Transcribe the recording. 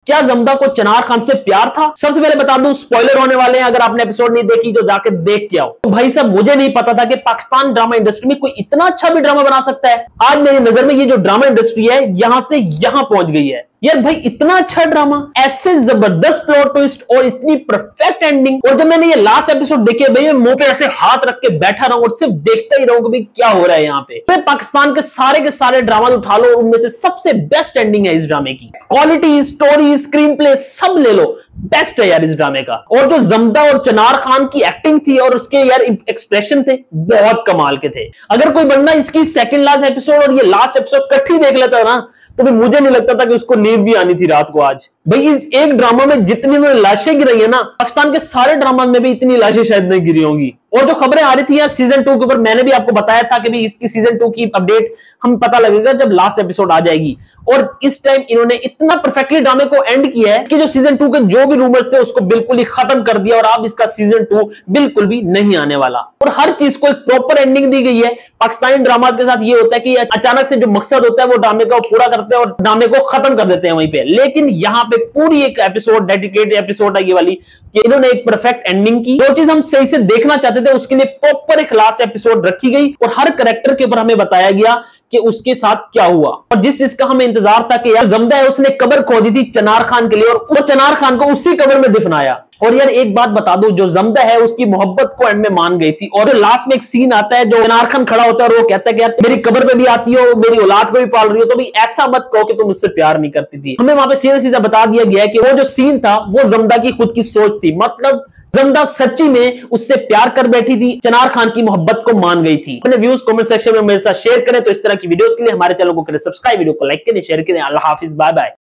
क्या जमदा को चनार खान से प्यार था? सबसे पहले बता दूं, स्पॉइलर होने वाले हैं, अगर आपने एपिसोड नहीं देखी तो जाके देख के आओ। तो भाई साहब, मुझे नहीं पता था कि पाकिस्तान ड्रामा इंडस्ट्री में कोई इतना अच्छा भी ड्रामा बना सकता है। आज मेरी नजर में ये जो ड्रामा इंडस्ट्री है यहां से यहां पहुंच गई है। यार भाई, इतना अच्छा ड्रामा, ऐसे जबरदस्त प्लॉट ट्विस्ट और इतनी परफेक्ट एंडिंग। और जब मैंने ये लास्ट एपिसोड देखे, भाई मुंह पे ऐसे हाथ रख के बैठा रहूं और सिर्फ देखता ही रहूं कि भाई क्या हो रहा है यहाँ पे। फिर पाकिस्तान के सारे ड्रामा उठा लो, उनमें से सबसे बेस्ट एंडिंग है इस ड्रामे की। क्वालिटी, स्टोरी, स्क्रीन प्ले सब ले लो, बेस्ट है यार इस ड्रामे का। और जो जमदा और चनार खान की एक्टिंग थी और उसके यार एक्सप्रेशन थे, बहुत कमाल के थे। अगर कोई बंदा इसकी सेकंड लास्ट एपिसोड और ये लास्ट एपिसोड इकट्ठी देख लेता ना, तो भी मुझे नहीं लगता था कि उसको नींद भी आनी थी रात को आज। भाई इस एक ड्रामा में जितनी में लाशें गिरी है ना, पाकिस्तान के सारे ड्रामा में भी इतनी लाशें शायद नहीं गिरी होंगी। और जो खबरें आ रही थी यार सीजन 2 के ऊपर, मैंने भी आपको बताया था कि भी इसकी सीजन 2 की अपडेट हम पता लगेगा जब लास्ट एपिसोड आ जाएगी। और इस टाइम इन्होंने इतना परफेक्टली ड्रामे को एंड किया है कि जो सीजन 2 के जो भी रूमर्स थे उसको बिल्कुल ही खत्म कर दिया, और अब इसका सीजन 2 बिल्कुल भी नहीं आने वाला। और हर चीज को एक प्रॉपर एंडिंग दी गई है। पाकिस्तानी ड्रामास के साथ ये होता है कि अचानक से जो मकसद होता है वो ड्रामे का पूरा करते हैं और ड्रामे को खत्म कर देते हैं वहीं पे। लेकिन यहाँ पे पूरी एक एपिसोड, डेडिकेटेड एपिसोड है ये वाली, कि इन्होंने एक परफेक्ट एंडिंग की। जो चीज हम सही से देखना चाहते थे उसके लिए प्रॉपर एक लास्ट एपिसोड रखी गई और हर कैरेक्टर के ऊपर हमें बताया गया कि उसके साथ क्या हुआ। और जिस चीज का हमें इंतजार था कि यार जमदा है, उसने कब्र खोदी थी चनार खान के लिए और वो चनार खान को उसी कब्र में दफनाया। और यार एक बात बता दो, जो जमदा है उसकी मोहब्बत को एंड में मान गई थी। और लास्ट में एक सीन आता है जो चनार खान खड़ा होता है और वो कहता है कि यार मेरी कब्र पे भी आती हो, मेरी औलाद को भी पाल रही हो, तो भी ऐसा मत कहो कि तुम मुझसे प्यार नहीं करती थी। हमें वहां पे सीधा सीधा बता दिया गया है कि वो जो सीन था वो जमदा की खुद की सोच थी। मतलब जमदा सच्ची में उससे प्यार कर बैठी थी, चनार खान की मोहब्बत को मान गई थी। अपने व्यूज कमेंट सेक्शन में मेरे साथ शेयर करें। तो इस तरह की वीडियोस के लिए हमारे चैनल को करें सब्सक्राइब, वीडियो को लाइक करें, शेयर करें। अल्लाह हाफिज, बाय बाय।